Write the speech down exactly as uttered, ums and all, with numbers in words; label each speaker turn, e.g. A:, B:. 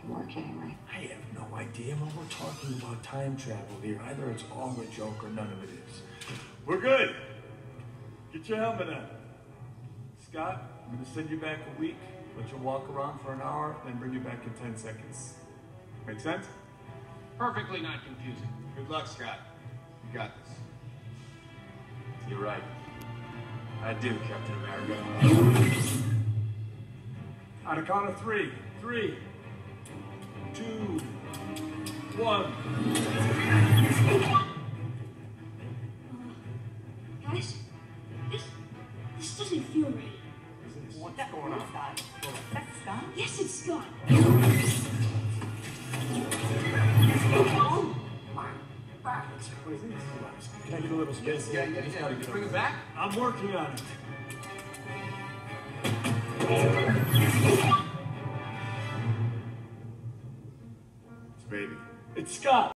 A: can work anyway.
B: I have no idea, but we're talking about time travel here. Either it's all a joke or none of it is. We're good. Get your helmet on. Scott, I'm gonna send you back a week, let you walk around for an hour, then bring you back in ten seconds. Make sense?
C: Perfectly not confusing.
D: Good luck, Scott. You got this.
B: You're right. I do, Captain America. On a count of three. Three, two, one.
E: Guys, this this doesn't feel right.
B: What's going on?
A: Scott. That's Scott?
E: Yes, it's Scott.
A: Oh my God.
B: Can I get a little space?
D: Yeah, yeah, yeah.
B: Get
D: Bring it back.
B: I'm working on it. It's baby. It's Scott.